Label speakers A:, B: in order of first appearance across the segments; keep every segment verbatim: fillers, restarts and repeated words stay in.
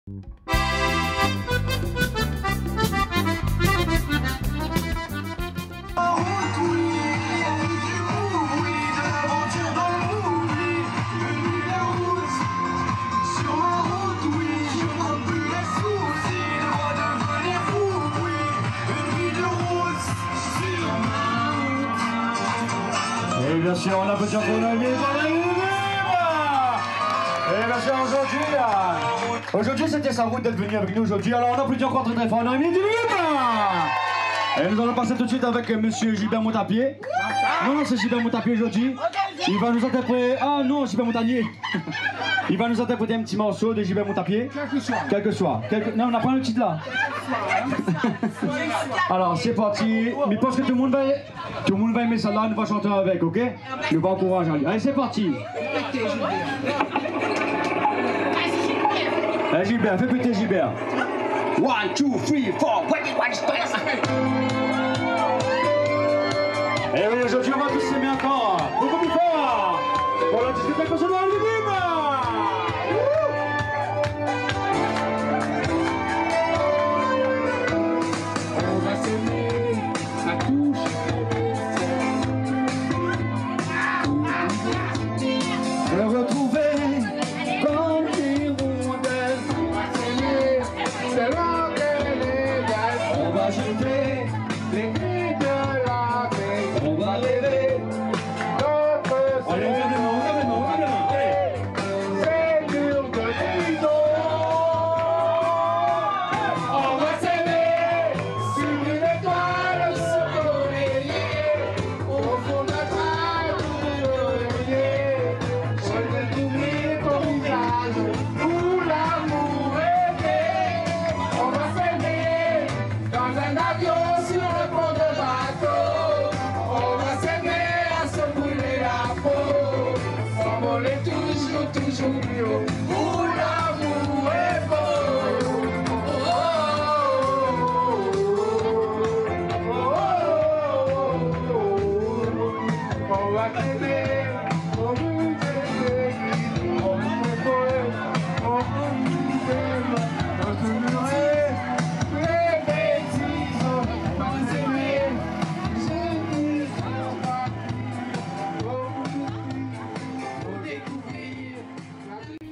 A: Et bien sûr, on a peut-être qu'on a mis et bien sûr, aujourd'hui, euh, aujourd'hui c'était sa route d'être venu avec nous aujourd'hui. Alors on applaudit encore très très fort. On a mis du libre. Et nous allons passer tout de suite avec euh, monsieur Gilbert Montapier. Non, non, c'est Gilbert Montapier aujourd'hui. Il va nous interpréter. Ah non, Gilbert Montagnier. Il va nous interpréter un petit morceau de Gilbert Montapier. Quel que soit. Quel que soit. Quel que... Non, on n'a pas le titre là. Alors c'est parti. Mais parce que tout le monde va, tout le monde va aimer ça là, nous va chanter avec, ok? Nous va encourager. Allez, c'est parti. Allez Gilbert, fais péter Gilbert. One, two, three, four, et oui, aujourd'hui on va tous s'aimer encore. Beaucoup plus fort. Pour la discothèque nationale du Bim.
B: On va s'aimer, ça touche.
A: Se retrouver comme des rondelles.
B: On va s'aimer, c'est là que les gars.
A: On va jeter
B: Les cris de la paix.
A: on va rêver.
B: Notre
A: Allez, on regarde les mains, on regarde les mains, on regarde les mains. Allez.
B: c'est dur de prison. On va s'aimer sur une étoile sur l'oreiller. Au fond de notre âme, l'oreiller. Je vais t'oublier ton visage où l'amour est né. On va s'aimer dans un avion sur le pont de bateau. On va s'aimer à se brûler la peau. S'envoler toujours, toujours plus haut. Où l'amour est beau. Oh, oh, oh. On va s'aimer. On nous aime. On nous aime. On nous aime. On se nourrit. Les bêtises. On va s'aimer. Je dis ça. Pour découvrir la vie.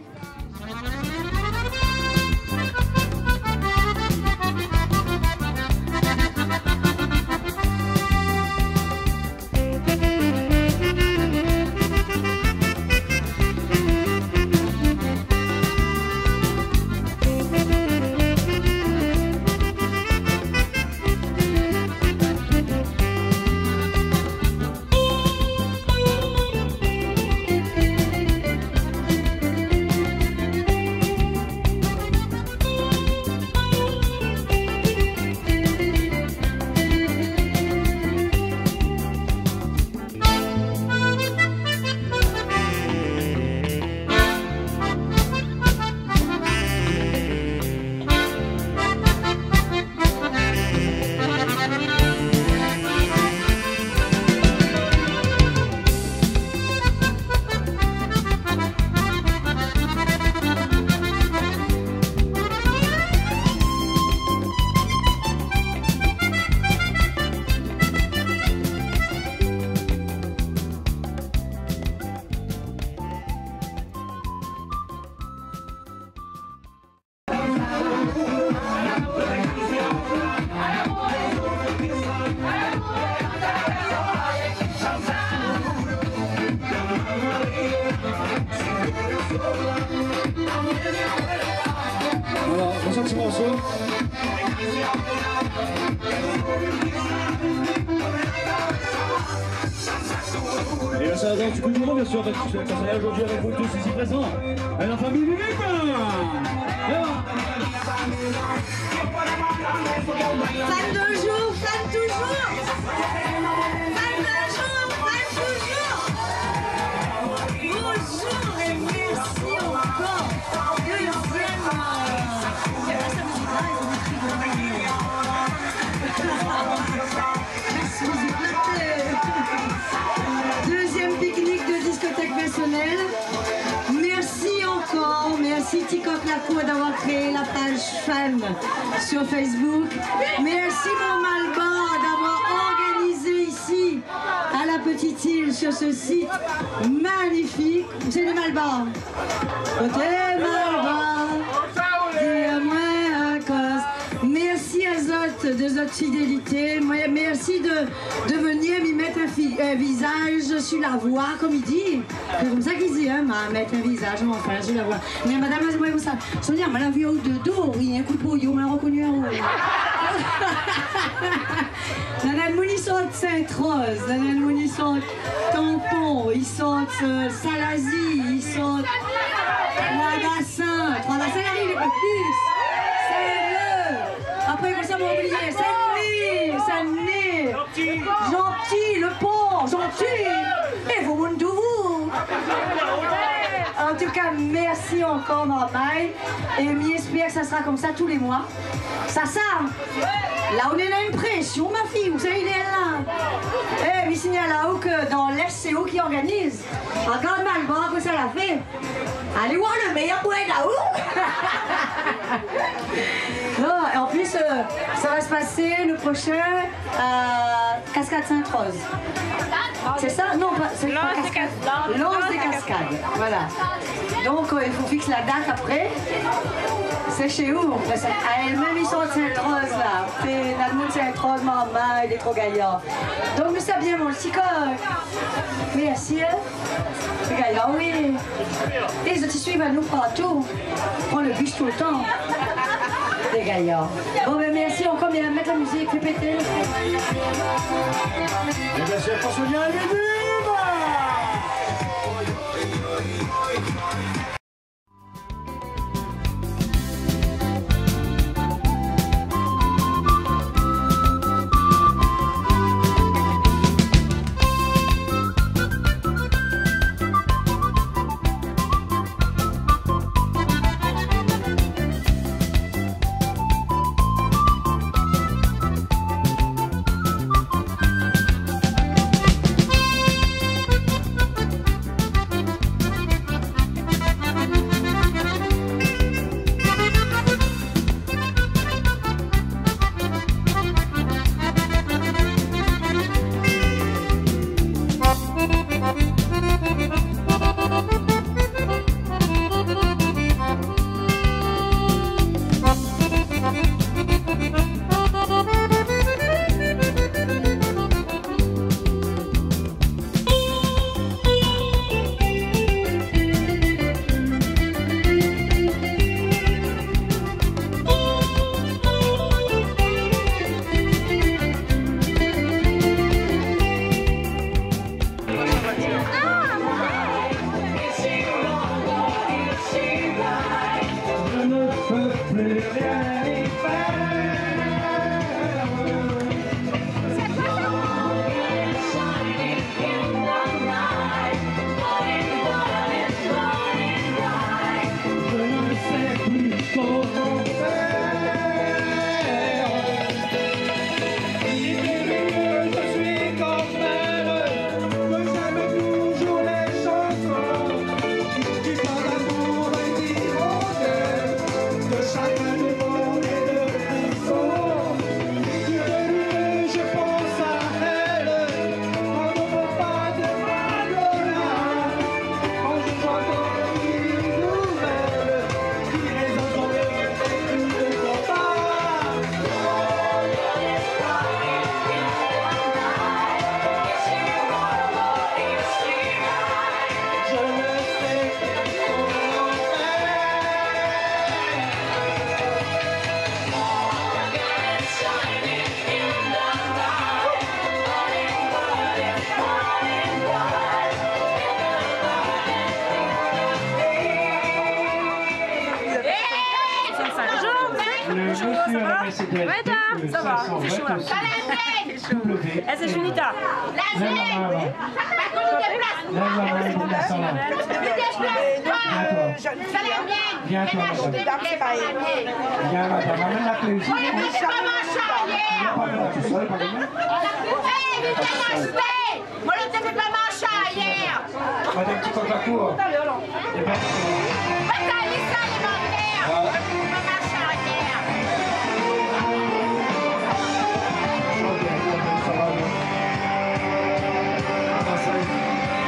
A: Voilà, on sent ce morceau. Et là, ça va du coup du monde, bien sûr, parce que c'est personnel aujourd'hui avec vous tous ici présents. Et la famille du Bim.
C: Fan de jour, fan toujours. Fan de jour, fan toujours. Bonjour et merci encore. Deuxième. Merci, vous éclatez. Deuxième pique-nique de discothèque personnelle. Merci encore, merci Ticoc la Paco d'avoir créé la page fan sur Facebook. Merci mon Malbar d'avoir organisé ici, à la Petite Île, sur ce site magnifique. C'est le Malbar. Côté Malbar, dis-moi à cause. Merci à Zot de votre fidélité. Merci de, de venir m'y mettre un, fi, un visage sur la voix, comme il dit. C'est comme ça qu'il dit, hein, mettre un visage, enfin, sur la voix. Mais madame, moi, vous savez, Sonia, m'a vu au de dos, il y a un coup de peau, il m'a reconnu en haut. Nana Mouni saute Sainte-Rose, Nana Mouni saute Tampon, il saute euh, Salazie, il saute Trois-Bassins, Trois-Bassins, il arrive le plus. Après, comme ça, m'a oublié. Saint-Denis, Saint-Denis. Gentil, le pont, gentil. Et vous, monde de vous. En tout cas, merci encore, Marmaille. Et j'espère que ça sera comme ça tous les mois. Ça, ça. Là, on est l'impression, ma fille. Vous savez, il est là. Eh, il signale là-haut que dans l'F C O qui organise, à Grand Malbar, que ça l'a fait. Allez voir le meilleur point là-haut. Non, en plus, euh, ça va se passer le prochain à Cascade Sainte-Rose. C'est ça? Non, c'est pas Cascade. L'Anse des Cascades. Voilà. Donc, euh, il faut fixer la date après. C'est chez où? À elle-même, ils sont de Sainte-Rose, là. C'est la de Sainte-Rose, maman, il est trop gaillard. Donc, nous sommes bien, mon petit corps. Merci. C'est gaillard, oui. Et les autres, ils suivent à nous partout. On prend le bus tout le temps. Des gaillards. Bon, ben merci encore, bien mettre la musique, fais péter. Et
A: bien sûr, François Sonia, elle est vive!
D: Ouais, ça va, c'est chaud là. Eh, c'est Junita.
B: La
E: Viens, toi, madame. Viens, madame. Amène la clé ici.
B: Moi, je ne fais pas marcher.
F: arrière.
B: Madame qui compte la cour.
E: T'as violent.
B: Eh ben,
F: Va ta liste alimentaire. On va marcher arrière.
B: ça va, non? Ah, ça y est.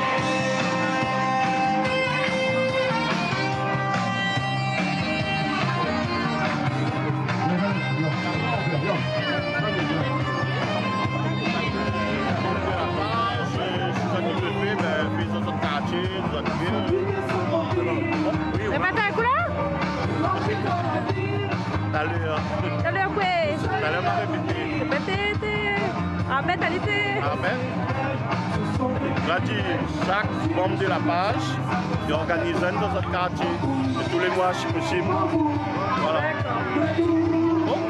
D: Le matin à couleur?
G: Talher.
D: Talher quoi?
G: Talher m'a répété.
D: Répété. En mentalité.
G: Amen. Là, dit, chaque membre de la page, il organise un dans notre quartier. Et tous les mois, si possible. Voilà. Bon.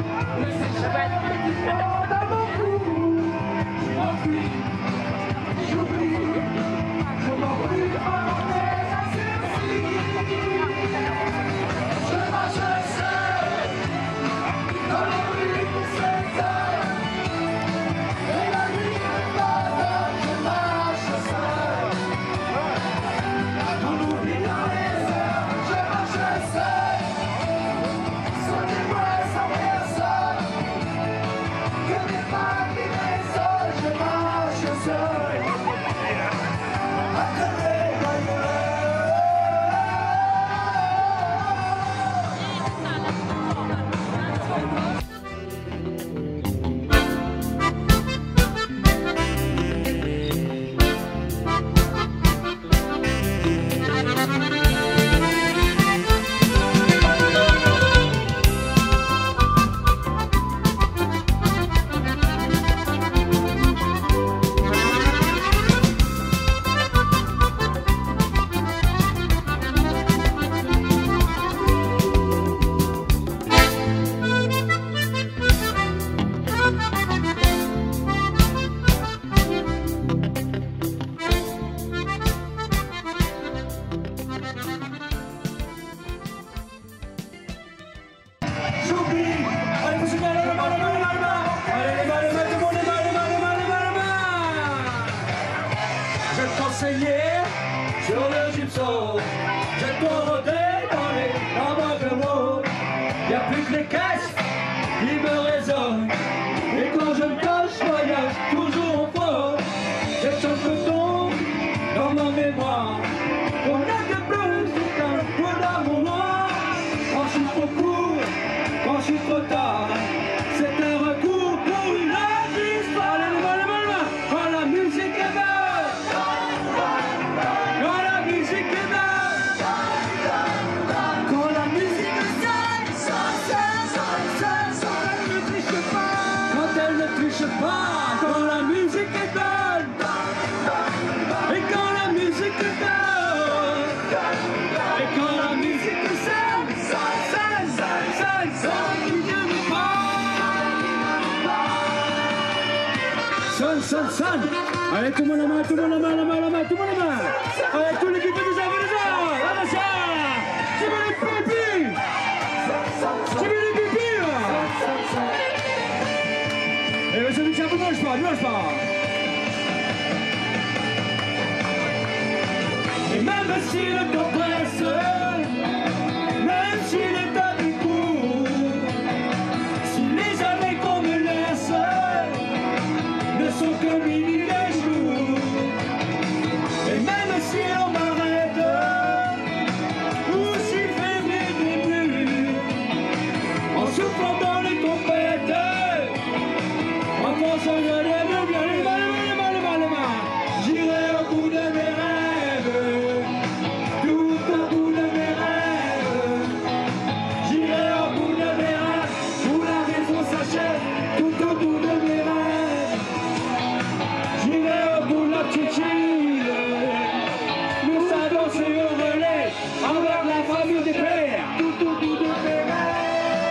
A: Sur le gypsum, j'ai tout rodé dans les dans de mots. Y'a plus que les caisses qui me résonnent. Et quand je me cache, je voyage toujours en fort. Des choses me tombent dans ma mémoire. On a des blues, c'est un peu d'amour noir. Quand je suis trop court, quand je suis trop tard, c'est un recours pour une vie. Allez, les mains, les mains, les mains. Quand la musique est belle. Quand la musique est bonne, et quand la musique est bonne, et quand la musique est saine, saine, saine, saine, saine, qui ne me parle. Sonne, sonne, sonne. Allez, tout le monde la main, tout le monde la main, la main, la main, tout le monde la main. Allez, tout l'équipe de déjà, de déjà. Allez, ça. Tu veux les pipis? Tu veux les pipis? Et monsieur Michel, ne mange pas, ne mange pas. Et même si le temps presse, même si le temps est court, si les années qu'on me laisse ne sont que mille les jours, et même si on m'arrête, ou si février début, en soufflant dans les tempêtes, en pensant que les mains, les mains, les mains, les mains, les mains, j'irai au bout de mes rêves, tout au bout de mes rêves, j'irai au bout de mes rêves, où la raison s'achève, tout au bout de mes rêves, j'irai au bout de la petite île, nous s'avancer au relais, avec la famille des pères, tout au bout de mes rêves.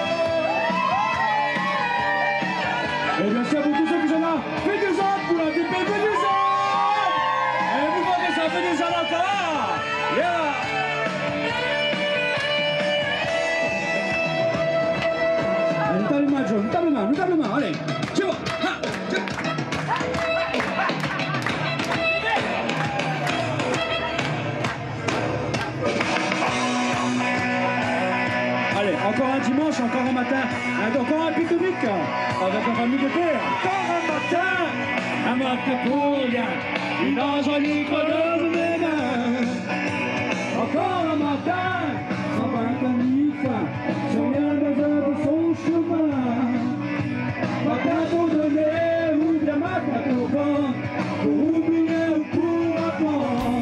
A: Et bien sûr, pour tous ceux qui sont là, faites des autres pour la D P, faites des autres. Et vous voyez ça, faites des autres encore. Yeah. Allez, tape les mains, Joe, tape les mains, nous tape les mains, allez. C'est bon. Ha, c'est bon. dimanche, encore un matin, encore un pique-nique avec la famille de terre. Encore un matin, un matin pour rien, une angélique de mes mains. Encore un matin, sans vingt ni fin, sur rien besoin de son chemin. Matin pour donner, ou bien matin pour vendre, pour oublier ou pour apprendre.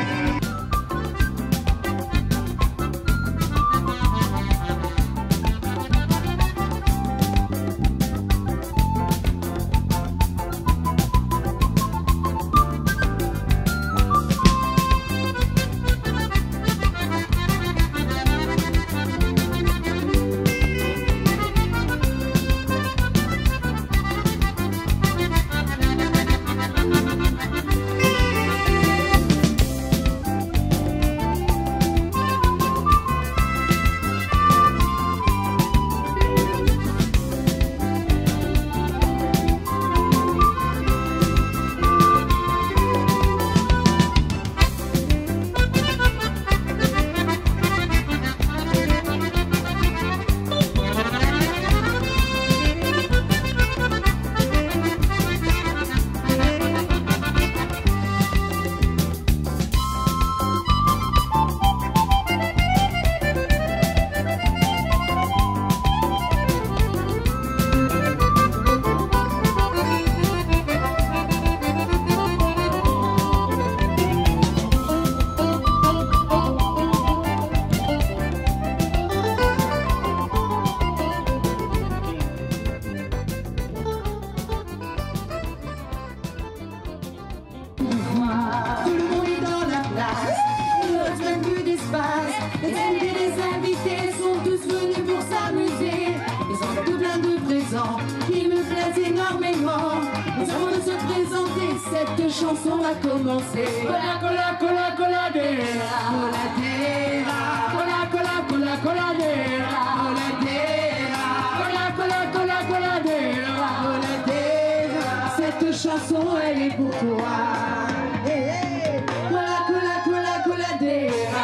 B: Cette chanson va commencer. Cola, cola, cola, coladera. Coladera. Cola, cola, cola, coladera. Coladera. Cola, cola, cola, coladera. Coladera. Cette chanson, elle est pour toi. Hey, hey. Cola, cola, cola, coladera.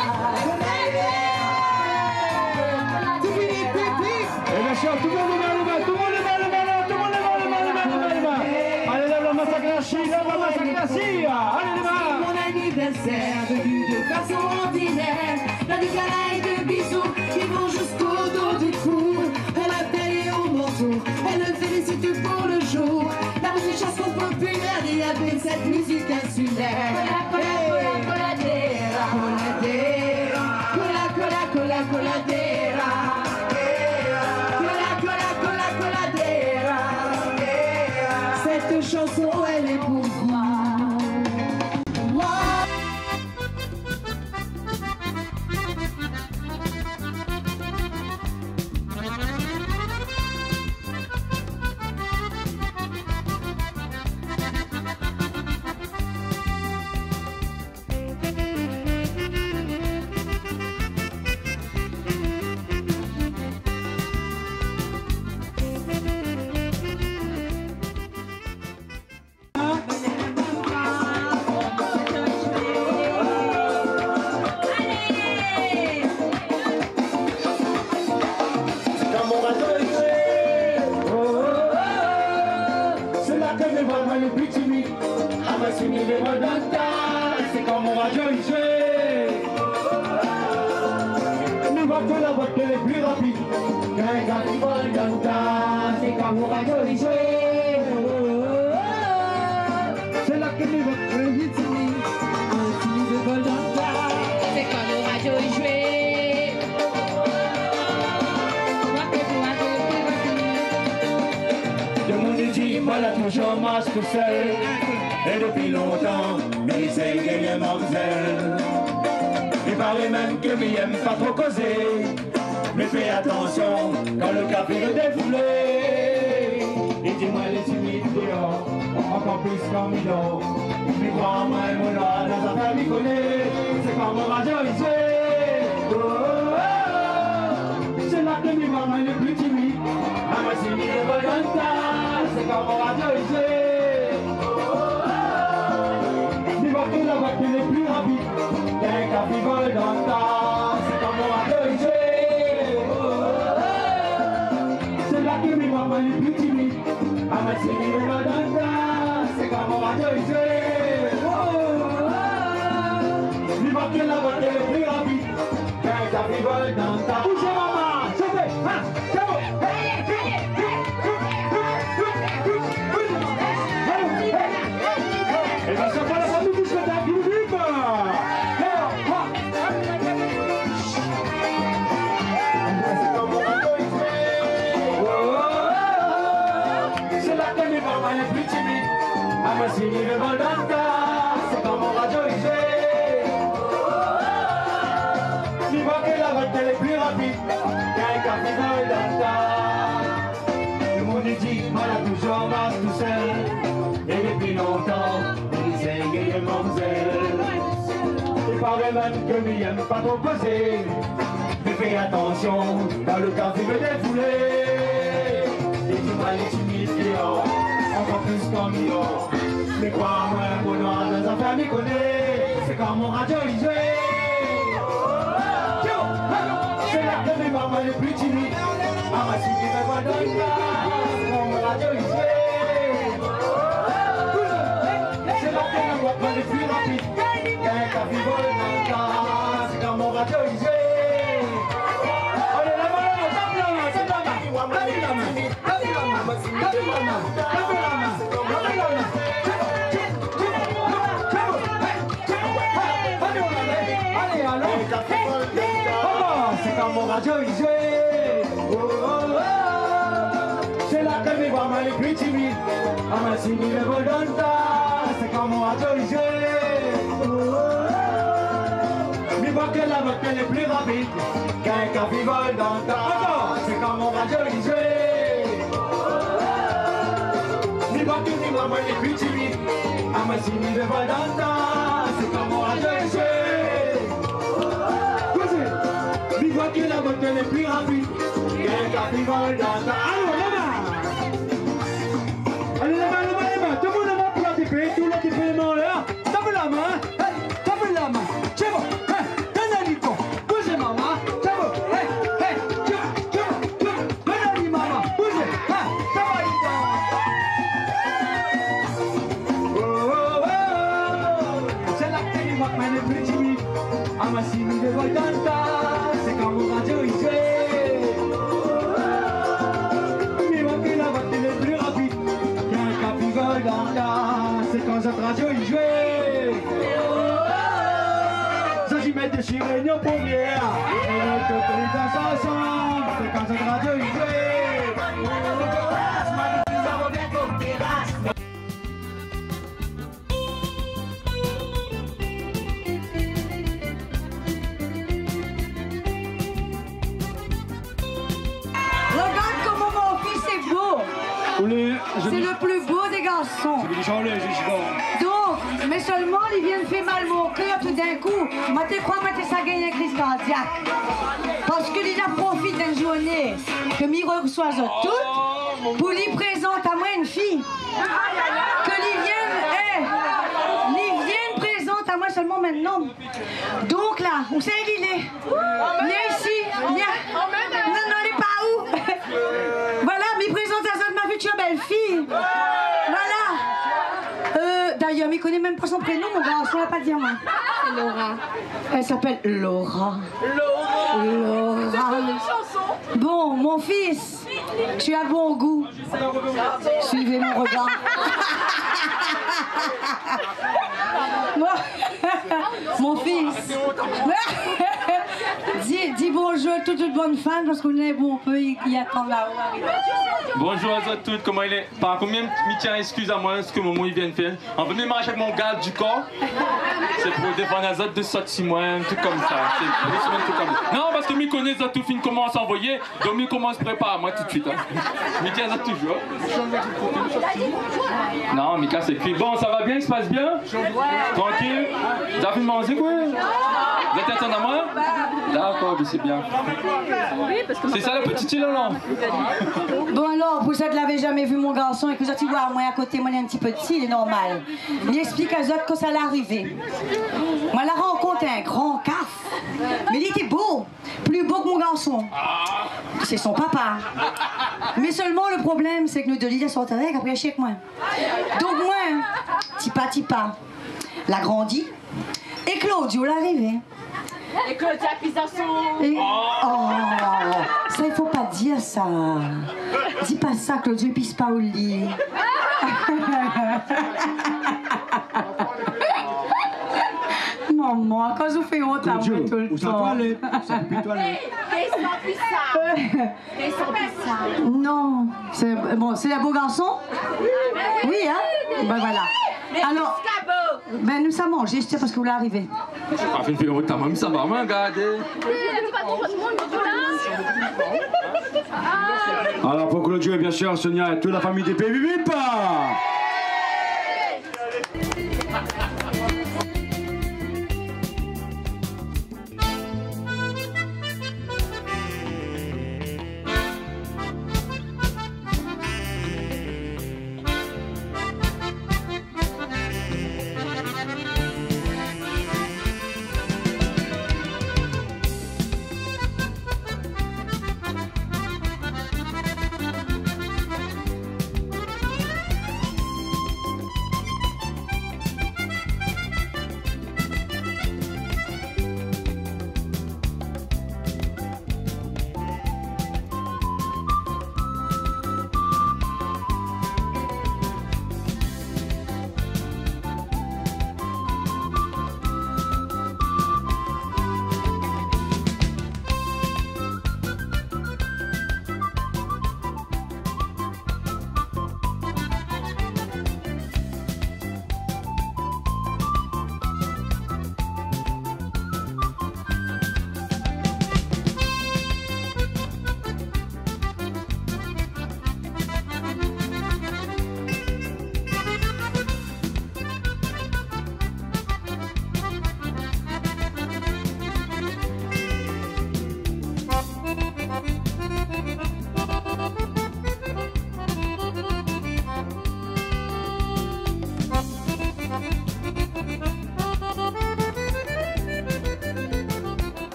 B: Tout le monde pipi.
A: Et bien sûr, tout le monde est mal, tout le monde est mal, tout le monde est mal, mal, mal, mal. Allez, lève la massacre, lève la massacre. Allez,
B: mon anniversaire, venu de façon ordinaire, dans des câlins et de bisous qui vont jusqu'au dos du cou. Elle appelle au manteau, elle me félicite pour le jour. La musique chanson populaire, il y avait cette musique insulaire. Cola, cola, cola, coladera. Coladera. Cola, cola, cola, coladera. Cola, cola, cola, coladera. Cette chanson, elle est pour vous.
A: C'est comme on va jouer. Nous va faire la voiture les plus rapides. Qu'un gars qui vole dans le tas, c'est comme on va jouer. C'est là que nous va faire le hit. Un petit de vol dans le tas, c'est comme on va jouer. Tout le monde dit, voilà toujours masque seul. Et depuis longtemps, il s'est gagné Morzel. Il paraît même que lui aime pas trop causer. Mais fais attention quand le café est défoulé. Et dis-moi les humides dehors, encore plus comme Milo. Mais crois-moi, mon là, dans sa famille connaît. C'est comme on va joyeux. Oh, oh, oh. C'est là que mes mamans les plus timides. Ah, moi, c'est mis le volontaire. C'est comme on va joyeux. La voiture est plus rapide qu'un café vol dans le tas, c'est comme on va te jouer.
B: la que mi maman est plus timide. À ma chérie, le madanda, c'est comme on va jouer. Oh, oh, oh. Mi maman la voiture est plus rapide. Quand ça rigole dans ta bouche, maman. Chauffez, hein, c'est bon. Et bien, ça va la famille qui se tape, qui vive. C'est la que mes mamans les plus timides. À ma chérie, le Valdanta, c'est comme on va jouer. Mi vois que la voiture est plus rapide. Qu'un café Valdanta. Le monde est dit, moi la toujours marche tout seul. Et depuis longtemps, ils aiment les mamzelles. Il paraît même que lui aime pas trop poser. Mais fais attention, dans le café me défouler. Et tu vas les timides qui ont encore plus comme ils ont. Mais crois-moi, mon noir dans un famille connaît. C'est comme mon radio il joue. C'est la que mes mamans les plus timides. À ma cité, me voit dans le cas. C'est comme mon radio il joue. C'est la que mes mamans les plus rapides. Qu'un café vole dans le cas. C'est comme mon radio il joue. C'est comme mon radio il joue. Oh, oh, oh. C'est là que mes mamans les plus timides. À ma cime le Volanta. C'est comme mon radio il joue. Oh, oh, oh. Mi vois que la voiture est plus rapide. Qu'un café Volanta. C'est comme mon radio il joue. Mi vois que mes mamans les plus timides. À ma cime le Volanta. C'est comme mon radio il joue. Mi vois que la voiture est plus rapide. Qu'un café Volanta. Allons là-bas. Allez là-bas, là-bas, là-bas. Tout le monde là-bas pour la tiper. Tout le tiper est mort là. Tape la main. Tape la main. C'est bon. Donne un liton. Bougez maman. C'est bon. Hey, hey. Donne un lit maman. Bougez. Ça va liton. Oh, oh, oh. C'est la que les mamans les plus timides. À ma cime de Volanta. C'est comme mon radio il joue. Mais moi que la voiture est plus rapide. Qu'un café Volanta. C'est quand cette radio il joue. Ça j'y mets des chirénions pour hier. Et nous toutes les danses ensemble. C'est quand cette radio il joue.
C: Regarde comment mon fils est beau. C'est le plus beau des garçons. Donc, mais seulement il vient de faire mal mon cœur tout d'un coup. Moi, tu crois que ça gagne une crise cardiaque. Parce que déjà profite d'une journée que m'y reçoit toutes pour lui présenter à moi une fille. Que lui vienne, eh, lui vienne présente à moi seulement maintenant. Donc là, où c'est qu'il est? Viens ici, viens. Non, non, il est pas où? Voilà, m'y présente à ça de ma future belle-fille. Voilà. Euh, D'ailleurs, m'y connaît même pas son prénom, mon garçon, on va pas dire moi. C'est Laura. Elle s'appelle Laura. Laura. Laura. Bon, mon fils, tu as bon goût. Suivez mon regard. Mon fils. dis, dis bonjour à toutes les bonnes femmes parce qu'on est bon, on peut y attendre là-haut.
H: Bonjour à toutes, comment il est? Par contre, même, je tiens excuse à moi ce que mon il vient de faire. En venant marcher avec mon garde du corps, c'est pour défendre les autres de sortir moi, un truc comme ça. C'est un truc comme ça. Non, parce que je connais ça tout fin commence à envoyer, donc je commence à préparer moi tout de suite. Hein. Je tiens ça toujours. Non, Mika, c'est puis bon, ça va bien, il se passe bien? Tranquille? T'as fait manger quoi? Vous êtes attendu à moi? D'accord, c'est bien. C'est ça la petite île là?
C: Bon alors, pour ça que vous l'avez jamais vu mon garçon et que vous avez voir moi à côté, moi il est un petit peu petit, il est normal. Il explique à Zot que ça l'est arrivé. Moi la rencontre un grand caf, mais il était beau, plus beau que mon garçon. C'est son papa. Mais seulement le problème, c'est que nous deux Lydia sont avec après chez moi. Donc moi, tipa tipa, l'a grandi. Et Claudio l'arrivée.
F: Et Claudia pisse dans son...
C: Et... Oh, ça il faut pas dire ça. Dis pas ça, Claudio pisse pas au lit. Maman, quand je fais honte à moi tout le
A: où ça
C: temps.
A: toilette? Ça pipi toilette.
F: Qu'est-ce qu'on pisse ça? Qu'est-ce qu'on pisse ça?
C: Non, c'est bon, c'est un beau garçon? Oui, hein? Ben voilà. Alors, ben nous ça manger, c'est parce que vous l'arrivez.
H: J'ai pas fait une vidéo de ta maman, ça va, mais regardez.
A: Alors pour clôturer, bien sûr, Sonia et toute la famille des P V V pas.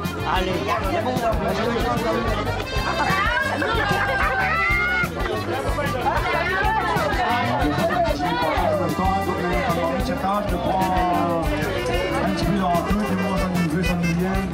B: Allez,
A: là, je te prends un petit peu dans un peu, du moins ça nous fait, ça nous vient.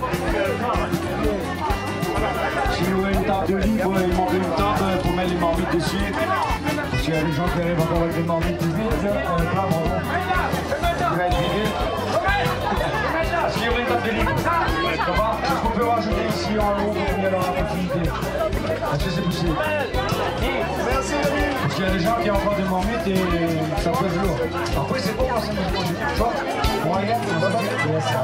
A: Si vous avez une table de libre, il manque une table pour mettre les marmites dessus. Parce qu'il y a des gens qui arrivent encore avec des marmites vides, là, bon, il va être vidé. Est-ce qu'il y aurait une table de libre? Est-ce qu'on peut rajouter ici en haut pour finir dans la continuité? Est-ce que c'est possible? Merci, parce qu'il y a des gens qui ont encore des marmites et ça peut être lourd. Après, c'est bon, c'est bon. Tu vois? Moyen, on va faire ça.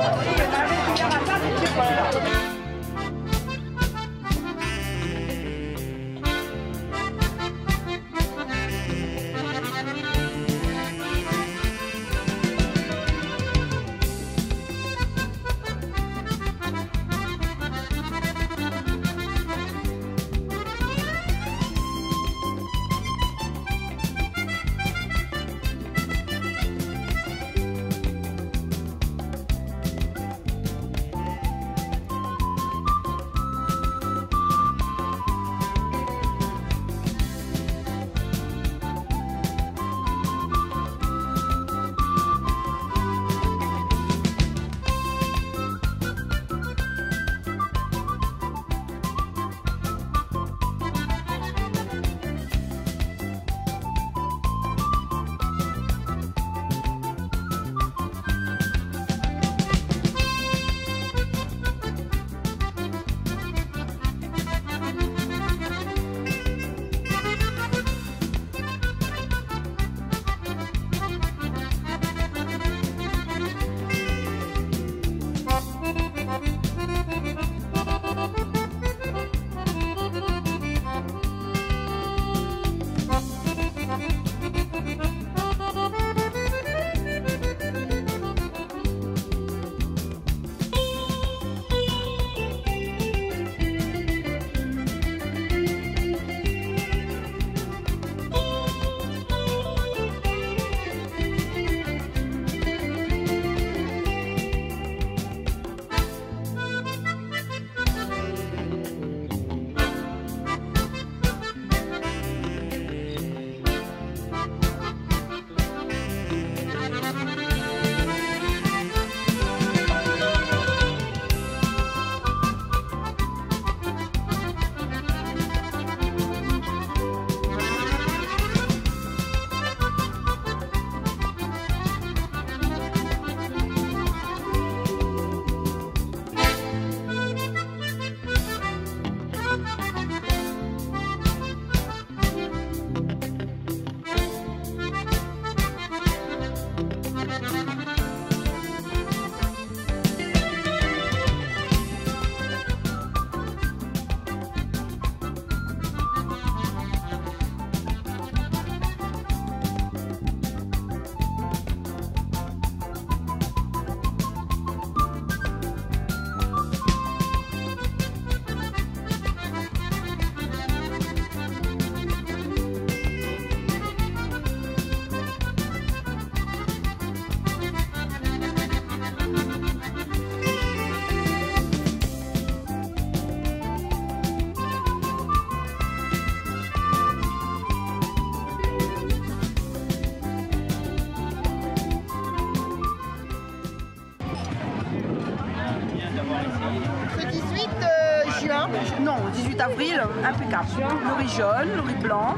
E: Non, dix-huit avril, impeccable. Le riz jaune, le riz blanc,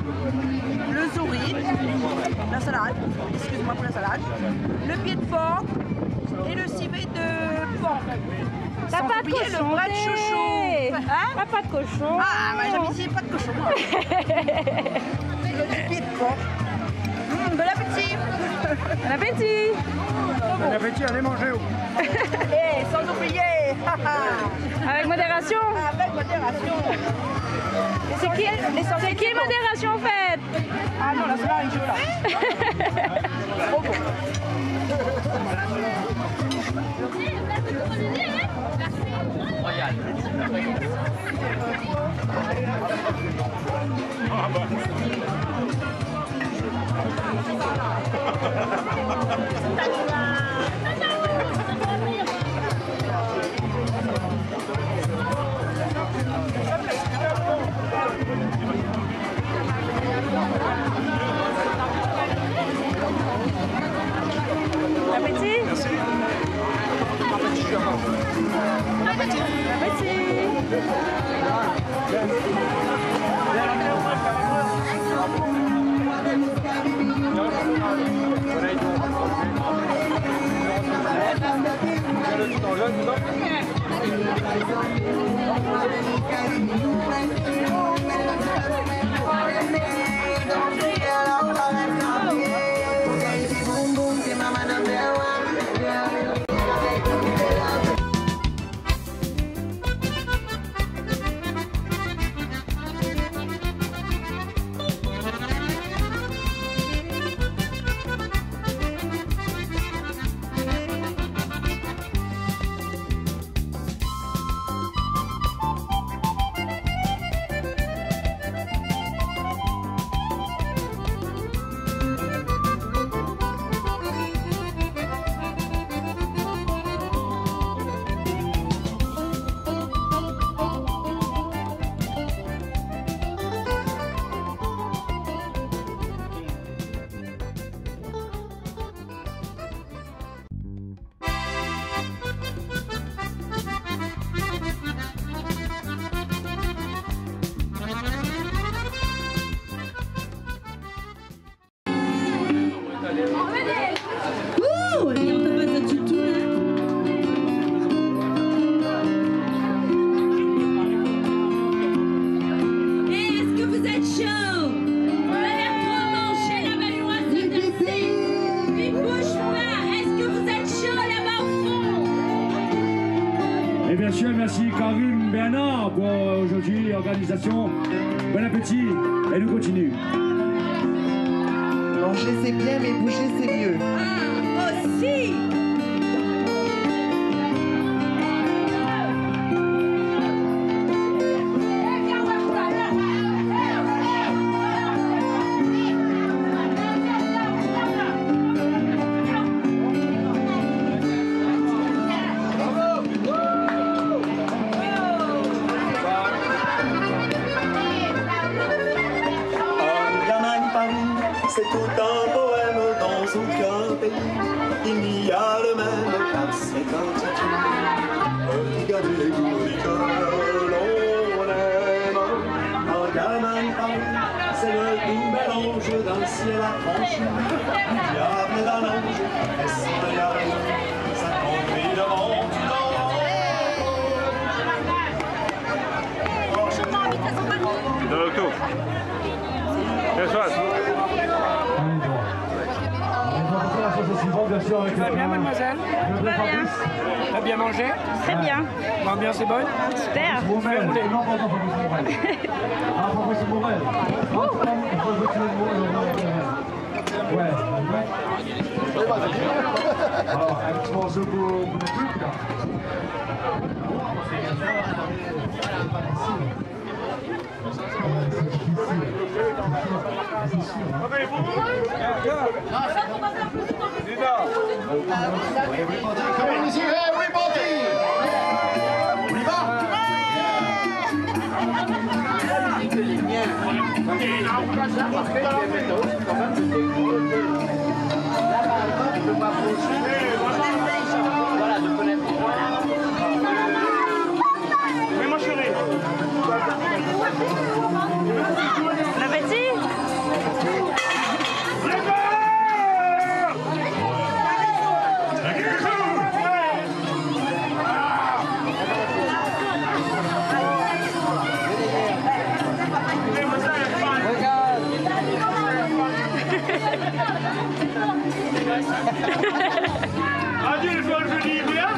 E: le zouri, la salade, excuse-moi pour la salade, le pied de porc et le civet de porc.
D: T'as pas de cochon,
E: le bras de chouchou. Hein?
D: T'as pas de cochon.
E: Ah, bah j'habite ici, pas de cochon. Le pied de porc. Mmh, bon appétit.
D: Bon appétit.
A: Bon appétit, allez manger.
E: Et sans oublier.
D: Avec modération.
E: Avec modération.
D: Et c'est qui, c'est qui modération en fait?
E: Ah non, là c'est là, un jeu là. Trop bon.
H: Royal.
G: Ah bah.
A: Et bien sûr, merci Karim Bernard pour aujourd'hui l'organisation. Bon appétit et nous continuons.
I: Manger c'est bien, mais bouger c'est mieux.
E: Ah, aussi.
J: C'est tout un poème dans aucun pays. Il n'y a le même qu'à cette altitude. Regardez les goûts que l'on aime. Un gamin de Paris, c'est le doux mélange d'un ciel affranchi, du diable et d'un ange. Et si regarde, ça conduit devant du
G: De retour. Bien sûr.
B: Très bien, mademoiselle.
D: Tout va bien.
B: T'as bien mangé?
D: Très bien.
B: L'ambiance est bonne?
D: Super.
B: Vous faites rouler.
A: Ouais. Alors, un petit morceau pour le truc là.
B: Oui, mon chéri.
D: Bon appétit.
B: Adieu, le joueur, je dis bien.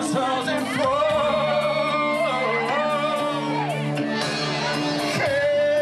J: Hey!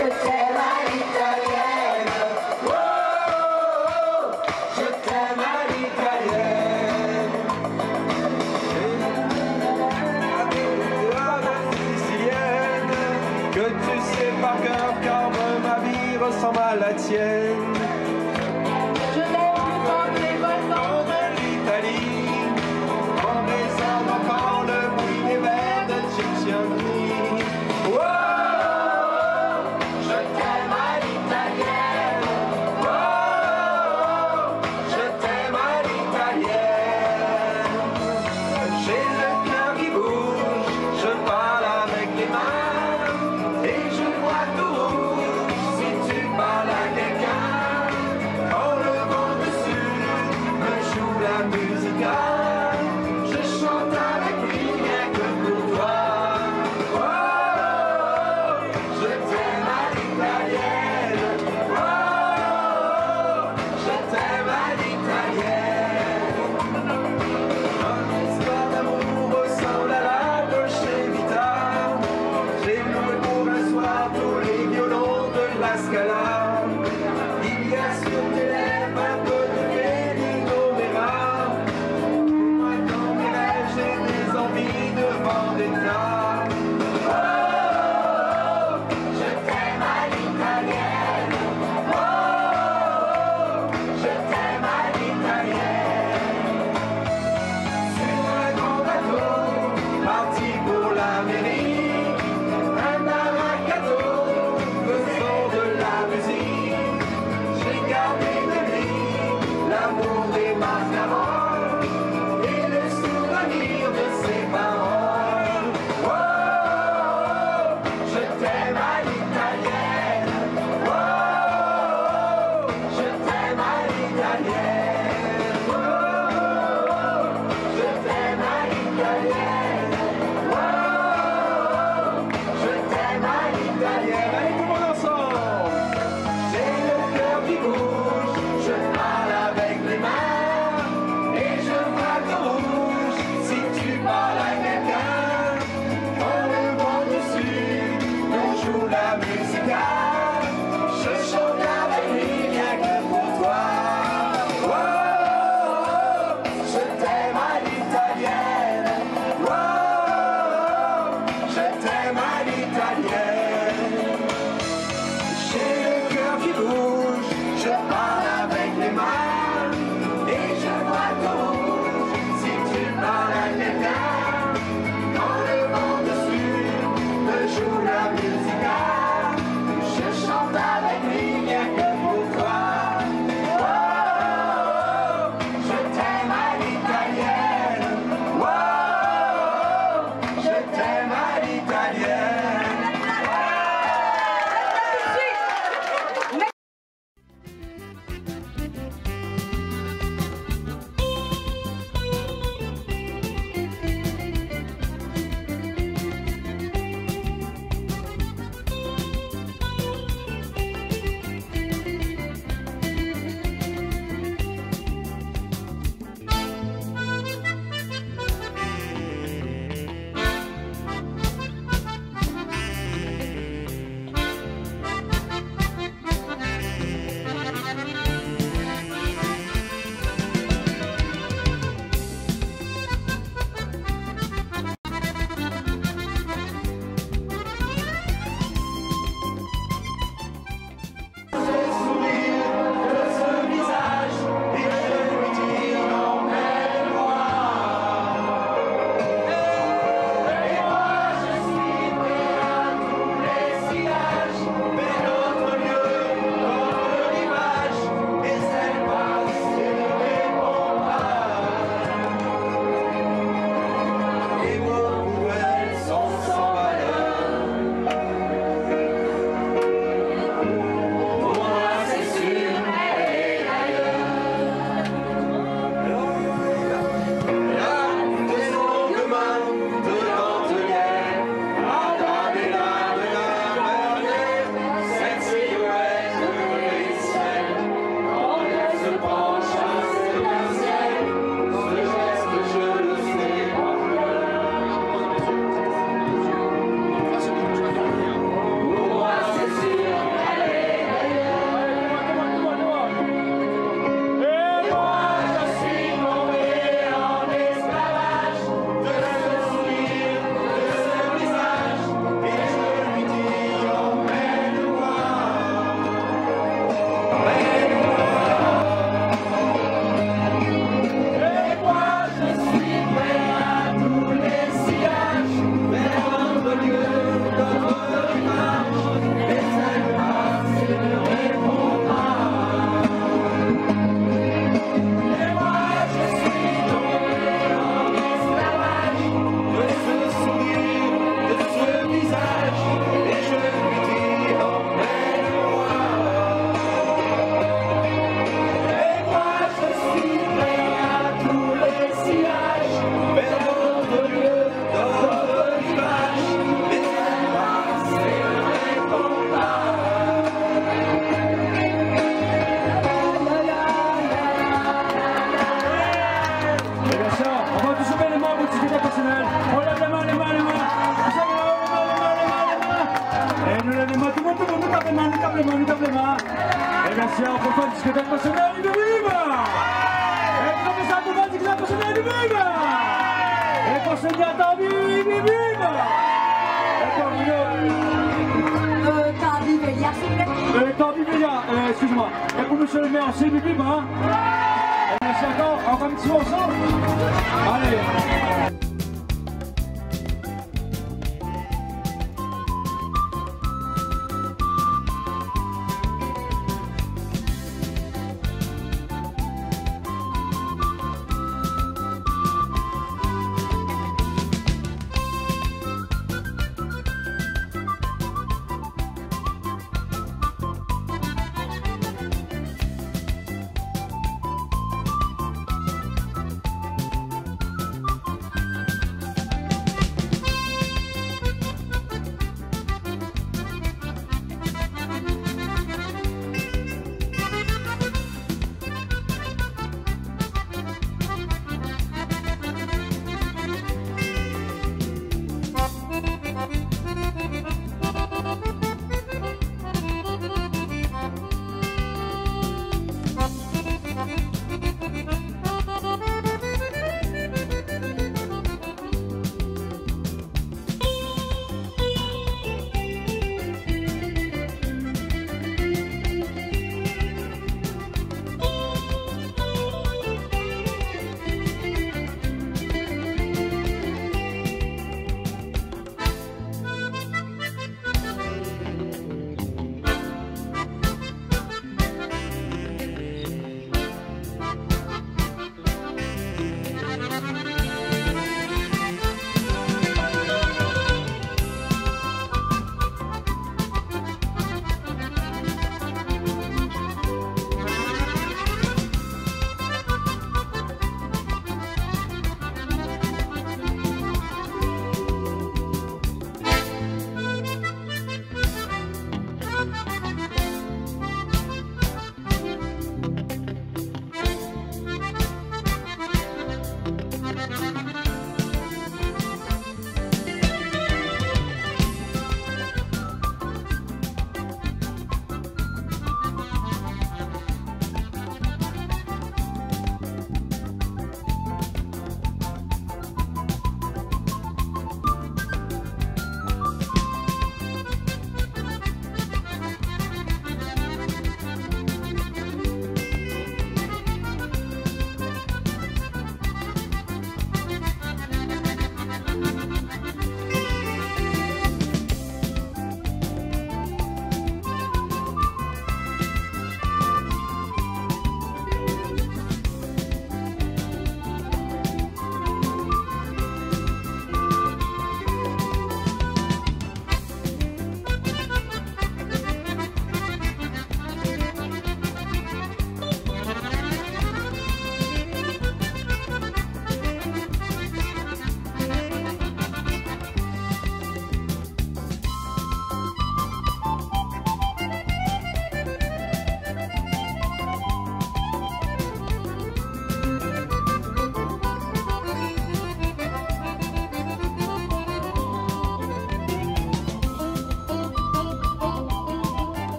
B: Je t'aime à l'italienne. Oh, oh, oh, je t'aime à l'italienne. Sicilienne, que tu sais par cœur car ma vie ressemble à la tienne. Je t'aime plus comme les volcans de l'Italie, on résonne encore le bruit des vers de Ciccioni. Oh, je t'aime à l'italienne. Oh, je t'aime à l'italienne. J'ai le cœur qui bouge, je parle avec les mains et je vois tout rouge si tu parles à quelqu'un. Quand le vent dessus me joue la musique, je chante avec lui rien que pour toi. Oh, je t'aime à l'italienne. Oh, je t'aime à l'italienne. Notre histoire d'amour ressemble à la Dolce Vita. J'ai loué pour un soir tous les violons de la Scala. Il y a sur tes lèvres un peu de Federico Vera. Moi dans mes rêves j'ai des envies de vendetta. Oh, je t'aime à l'italienne. Oh, je t'aime à l'italienne. Sur un grand bateau, parti pour l'Amérique, un maracatu, le son de la musique.
A: les mains, nous tape les mains. Et merci à Antoine, discothèque passionnelle du Bim. Et vous avez ça, Antoine, discothèque passionnelle du Bim. Et pour se dire, t'as vu, Bim, Bim. Et pour vous,
C: Euh, Tardy Véliard, s'il vous plaît.
A: euh, Tardy Véliard, euh, excuse-moi. Et pour monsieur le maire, c'est Bim, Bim, hein. Et merci encore, encore un petit mot ensemble. Allez.